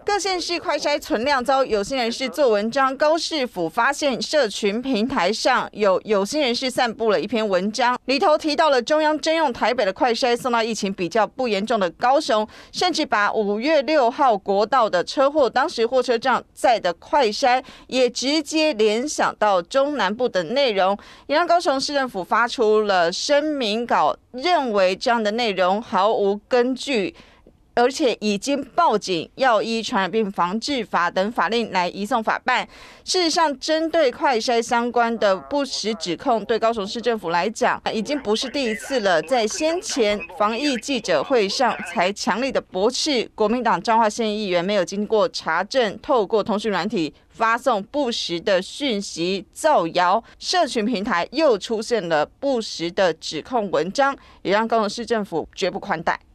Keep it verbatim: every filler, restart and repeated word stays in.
各县市快筛存量遭有心人士做文章，高市府发现社群平台上有有心人士散布了一篇文章，里头提到了中央征用台北的快筛送到疫情比较不严重的高雄，甚至把五月六号国道的车祸当时货车上载的快筛也直接联想到中南部的内容，也让高雄市政府发出了声明稿，认为这样的内容毫无根据，而且已经报警，要依传染病防治法等法令来移送法办。事实上，针对快筛相关的不实指控，对高雄市政府来讲，已经不是第一次了。在先前防疫记者会上，才强力的驳斥国民党彰化县议员没有经过查证，透过通讯软体发送不实的讯息造谣，社群平台又出现了不实的指控文章，也让高雄市政府绝不宽待。